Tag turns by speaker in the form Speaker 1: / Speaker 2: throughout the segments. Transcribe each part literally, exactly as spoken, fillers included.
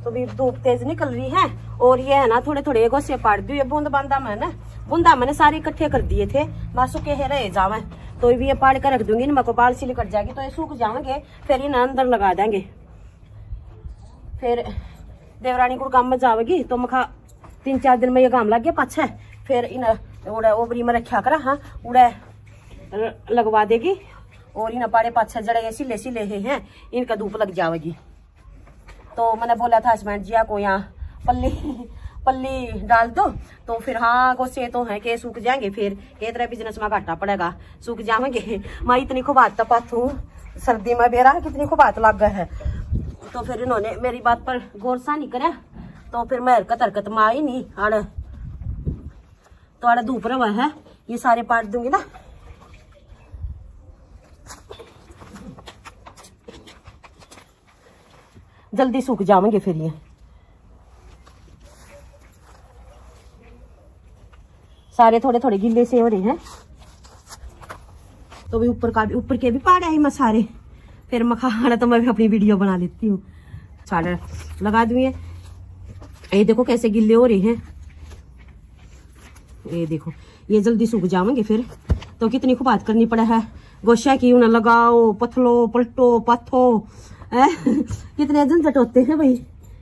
Speaker 1: तो भी धूप तेज निकल रही है और ये है ना थोड़े थोड़े गोसे पाड़ दी बूंद बांदा मैंने बूंदा मैंने सारे इकट्ठे कर दिए थे मासू के है रहे जावे तो भी ये पाड़ कर रख दूंगी ना बाल सिली कट जाएगी तो ये सूख जाएंगे फिर इन्हें अंदर लगा देंगे। फिर देवरानी को काम में जावेगी तो मखा तीन चार दिन में ये काम लग गया पाछे फिर इन्हें उड़े ओबरी में रखा करा हाँ उड़े लगवा देगी और इन पाड़े पाछे जड़े सिले सिले हैं इनका धूप लग जाएगी। तो मैंने बोला था हस्बैंड जिया को यहाँ पल्ली पल्ली डाल दो तो फिर हाँ गोसे तो है के सूख जाएंगे फिर के तरह बिजनेस में घाटा पड़ेगा सूख जाएंगे। मैं इतनी खूब हाथ तपात हूँ सर्दी में बेरा कितनी खूब हाथ लग गए है तो फिर इन्होंने मेरी बात पर गौर सा नहीं करा तो फिर मैं हरकत हरकत में आई नहीं आड़े तो आड़े धूप रहा है ये सारे पाट दूंगी ना जल्दी सूख जाएंगे फिर ये सारे थोड़े थोड़े गिल्ले से हो रहे हैं तो भी ऊपर का भी ऊपर के भी पाड़े आई मैं सारे फिर मखाना तो मैं भी अपनी वीडियो बना लेती हूँ सारे लगा दूंगी। ये देखो कैसे गिल्ले हो रहे हैं ये देखो ये जल्दी सूख जाएंगे फिर तो कितनी खूब बात करनी पड़ा है गोशा की उन्हें लगाओ पथलो पलटो पथो कितने झंझट होते हैं भाई।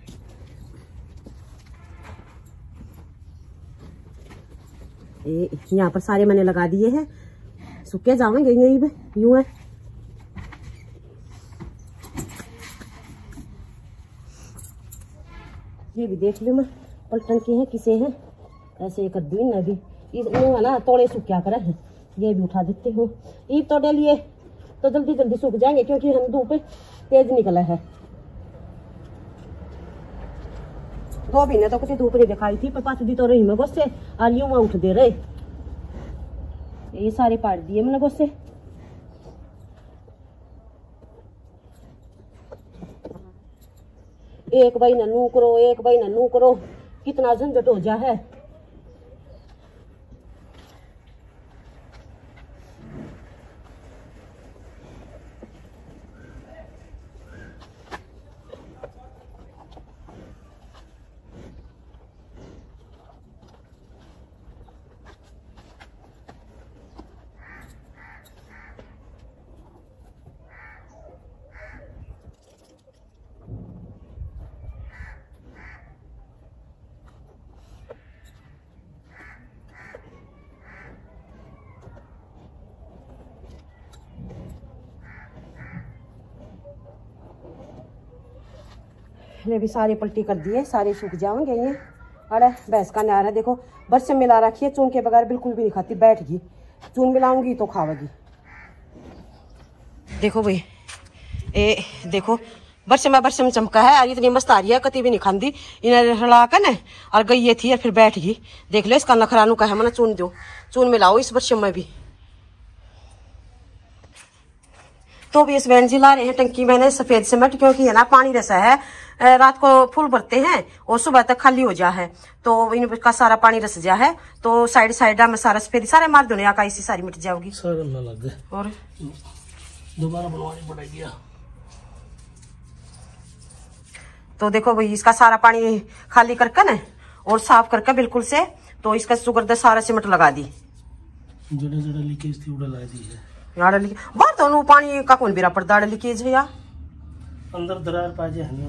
Speaker 1: यहाँ पर सारे मैंने लगा दिए हैं सूखे जाएंगे यही पे यूं है। ये भी देख लो मैं पलटन के हैं किसे हैं ऐसे कर दी ना अभी है ना तोड़े सूख क्या करे हैं ये भी उठा देते हो ईद तो डालिए तो जल्दी जल्दी सूख जाएंगे क्योंकि हम धूप तेज निकला है। दो महीने तो कितनी धूप नहीं दिखाई थी पर पाँच दी तो रही मैं गोसे और यूं में उठ दे रहे ये सारे पाट दिए मैंने गोसे। एक भाई नन्नू करो एक भाई नन्नू करो कितना झंझट हो जा है। ये भी सारे पलटी कर दिए सारे सूख जाएंगे ये। अरे भैंस का न्यार है देखो बरस मिला रखी है चून के बगैर बिल्कुल भी नहीं खाती बैठ गई चून मिलाऊंगी तो खावेगी। देखो भाई ए देखो बरस में बरस में चमका है और इतनी मस्त आ रही है कति भी नहीं खाती इन्हें हिला कर न और गई ये थी और फिर बैठ गई। देख लो इसका नखरानू का है मैंने चून दो चून मिलाओ इस बरस में भी। तो भी इस बहन जी ला रहे हैं टंकी मैंने सफेद सीमेंट क्योंकि है ना पानी रसा है रात को फुल भरते हैं और सुबह तक खाली हो जा है तो इनका सारा पानी रस जा है तो साइड साइड में सारा सफेद सारे मार दो का इसी सारी मिट जाओगी और
Speaker 2: दोबारा बनवानी पड़ेगी।
Speaker 1: तो देखो भाई इसका सारा पानी खाली करके न और साफ करके बिल्कुल से तो इसका शुगर सारा सीमेंट लगा दी
Speaker 2: जड़े जड़े लीकेज थी उड़ा ला दी है
Speaker 1: यार लीकेज बाहर तो पानी का कौन बेरा पड़ता है लीकेज है यार
Speaker 2: अंदर दरार पाजे है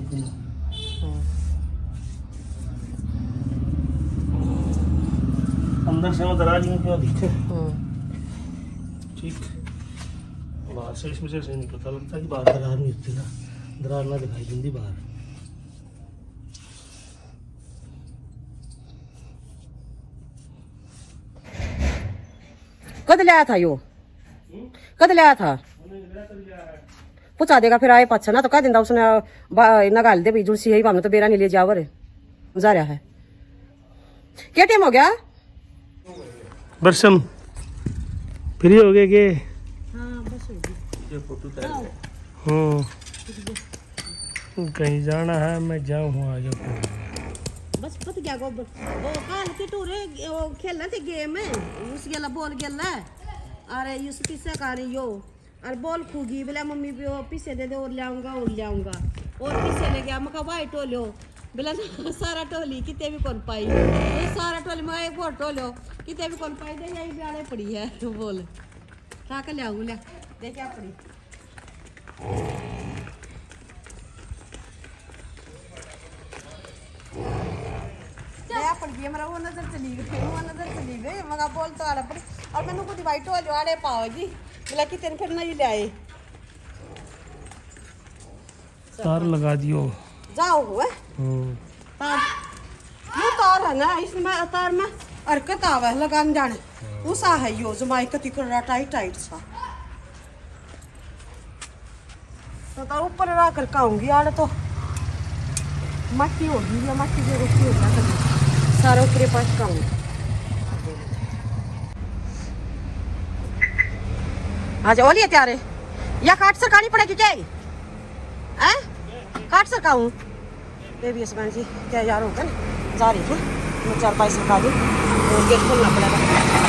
Speaker 2: अंदर से मैं दरार यूं क्यों दिखे ठीक बाहर से इसमें से नहीं पता लगता कि बाहर दरार नहीं होती ना दरार ना दिखाई देती बाहर।
Speaker 1: कद लाया था यो कद लाया था पूछा देगा फिर आए पाछा ना तो कह देता उसने नगाल दे भाई जुड़सी यही भावना तो बेरा नहीं ले जाओ रे जा रहा है। क्या टाइम हो गया
Speaker 2: बरसम फ्री हो गए के
Speaker 1: हाँ बस हो
Speaker 2: हाँ कहीं जाना है मैं जाऊँ आ जाऊँ
Speaker 1: बस पता क्या गो वो काल के टूरे वो खेलना थे गेम है उस गेला बॉल गेला अरे यूस पीछे का रही यो और बॉल खूगी बोला मम्मी भी वो पीछे दे दे और लाऊंगा और लाऊंगा और पीछे ले गया मका वाइट हो लो बिला सारा टोली कितने भी कौन पाई तो सारा टोली में एक फोटो लो कितने भी कौन पाई दे यही ब्याले पड़ी है तू बोल ठाक ले आऊँ ले देख क्या पड़ी क्या पड़ गई मेरा वो नजर चली गई वो नजर चली गई मगर बोल तो आ रहा पड़ी और मैंने कुछ वाइट वाले वाले पाओ जी बोला कि तेरे फिर नहीं ले आए
Speaker 2: तार लगा दियो
Speaker 1: जाओ हुआ तार ये तार है ना इसमें तार में हरकत आवा है लगान जाने उसा है यो जमाई कति कर टाइट टाइट सा तो तार ऊपर रख कर काऊंगी यार तो मट्टी होगी या मट्टी के रुकी होगा सारा ऊपर पास काऊंगी आज ओलिए तैयार है या काट सर खानी पड़ेगी क्या है काट सर खाऊं बेबी इसमान जी क्या यार होगा ना जा रही थी मैं चार पाँच सौ का दी तो गेट खोलना पड़ेगा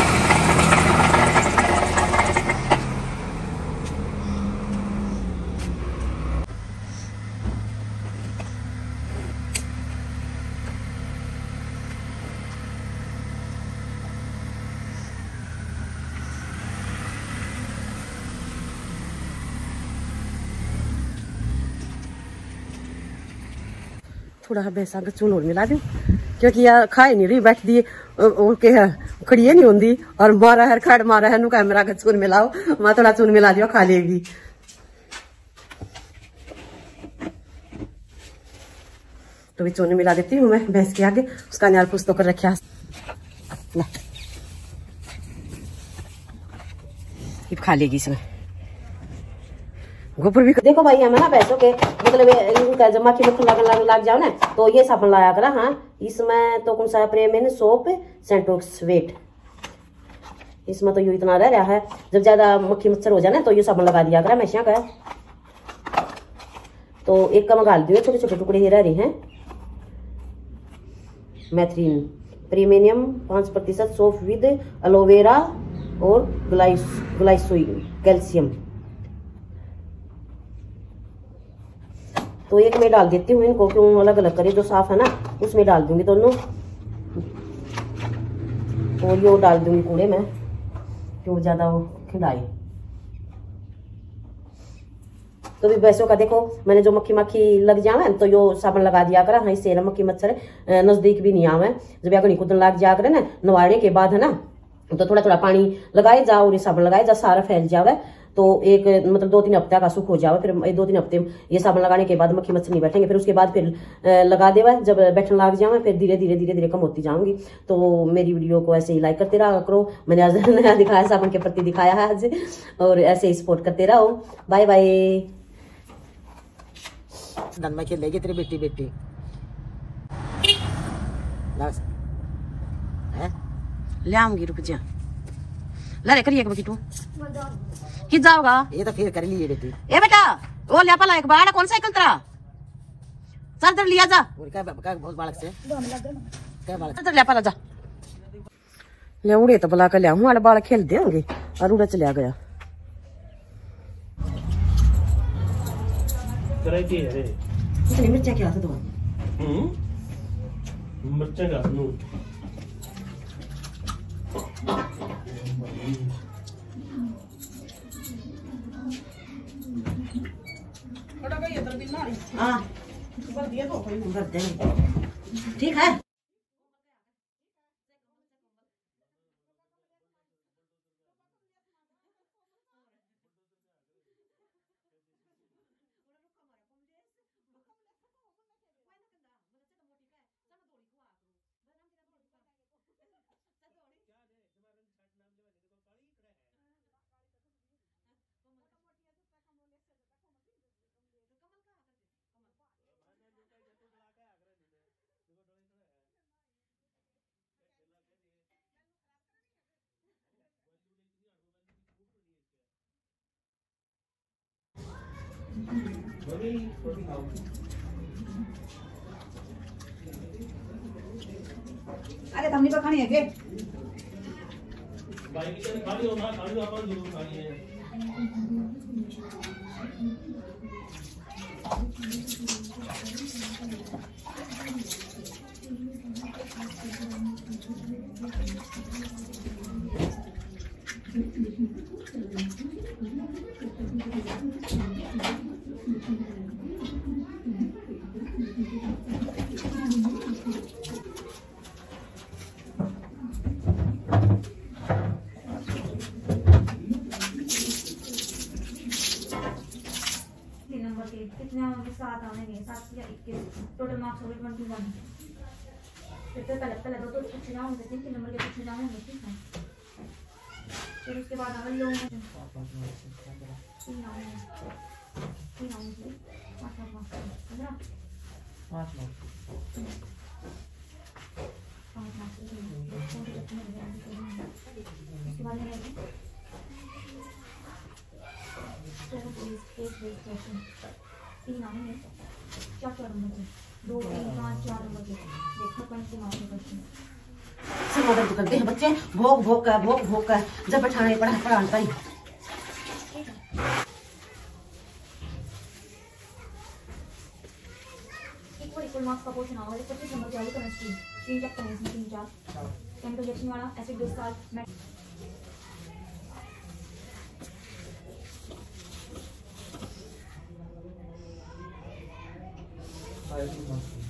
Speaker 1: थोड़ा बेसा चून और मिला दूं क्योंकि यार खाए नहीं रही बैठ दी के खड़िए नहीं होंगी और मारा है खड़ मारा है नु कैमरा का चून मिलाओ मैं थोड़ा चून मिला दियो खा लेगी तो भी चून मिला देती हूँ मैं भैंस के आगे उसका न्यार पुस्तों कर रखा खा लेगी इसमें गोबर भी देखो भाई हमें ना पैसों के मतलब इनका जमा की मक्खन लग, लग, लग जाओ ना तो ये साबुन लाया करा हाँ इसमें तो कौन सा प्रेम सोप सेंटोक्स वेट इसमें तो यू इतना रह रहा है जब ज्यादा मक्खी मच्छर हो जाए ना तो ये साबुन लगा दिया करा हमेशा का तो एक का मंगा दिए छोटे छोटे टुकड़े ही रह रहे हैं मैथ्रीन प्रीमियम पांच प्रतिशत सोप विद एलोवेरा और ग्लाइस ग्लाइसोई कैल्शियम तो एक में डाल देती हूँ इनको क्यों अलग अलग करे जो साफ है ना उसमें डाल दूंगी दोनों और ये डाल दूंगी कूड़े में क्यों ज्यादा वो खिलाई तो भी वैसों का देखो मैंने जो मक्खी मक्खी लग जावे तो यो साबुन लगा दिया करा हाँ इससे मक्खी मच्छर नजदीक भी नहीं आवे जब अगर कुदन लग जा करे ना नवाड़े के बाद है ना तो थोड़ा थोड़ा पानी लगाए जाओ और साबुन लगाए जा सारा फैल जावे तो एक मतलब दो तीन हफ्ते का सुख हो जावे फिर दो तीन हफ्ते ये साबुन लगाने के बाद मक्खी मच्छर नहीं बैठेंगे फिर उसके बाद फिर लगा देवा जब बैठने लग जावे फिर धीरे धीरे धीरे धीरे कम होती जाऊंगी तो मेरी वीडियो को ऐसे ही लाइक करते रहा करो मैंने आज नया दिखाया साबुन के प्रति दिखाया है आज और ऐसे ही सपोर्ट करते रहो बाय बाय
Speaker 3: में खेलेगी तेरी बेटी बेटी
Speaker 1: ले आऊंगी रुक जा लड़े करिए एक बकी तू कि जाओगा
Speaker 3: ये तो फिर कर लिए बेटी
Speaker 1: ए बेटा वो ले पला एक बाड़ा कौन साइकिल तेरा चल तेरे लिया जा
Speaker 3: और क्या क्या बहुत बालक से क्या बालक
Speaker 1: तेरे ले पला जा ले उड़े तो बुला कर ले हूं आले बाल खेल देंगे और उड़ा चला गया
Speaker 2: करे की है रे
Speaker 1: इतनी मिर्चा क्या था तो
Speaker 2: हम्म मिर्चा का नु
Speaker 1: हाँ ठीक है
Speaker 3: अरे तुमने तो खानी है के
Speaker 2: भाई की खाली हो ना खाली अपन जरूर खानी है
Speaker 4: दस या इक्कीस टोटल मार्क्स हो गए ट्वेंटी वन। फिर तो पहले पहले दो तो पूछे जाऊंगे, तीन तीन नंबर के पूछे जाऊंगे, ठीक है। फिर उसके बाद अगर लोग तीन आऊंगे तीन आऊंगे पाँच पाँच मार्क्स पंद्रह
Speaker 3: पाँच मार्क्स
Speaker 4: पाँच मार्क्स उसके बाद तीन आएंगे चार चार नंबर के, दो तीन पाँच चार नंबर के, देखो पॉइंट के मार्क्स क्वेश्चन
Speaker 1: से मदद करते हैं बच्चे, भोग भोग का भोग भोग का जब बैठाने पढ़ा पढ़ाता ही।
Speaker 4: इक्वल इक्वल मार्क्स का क्वेश्चन आएगा पच्चीस नंबर के आगे केमिस्ट्री, तीन चैप्टर हैं इसमें, तीन चार केमिकल रिएक्शन वाला, एसिड बेस साल्ट।